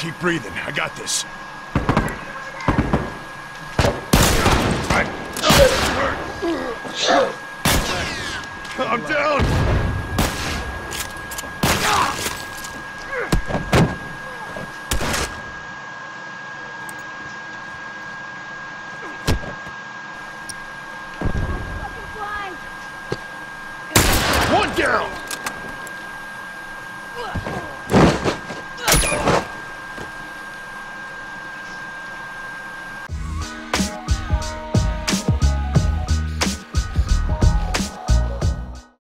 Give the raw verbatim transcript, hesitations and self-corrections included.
Keep breathing. I got this. I'm down! One down!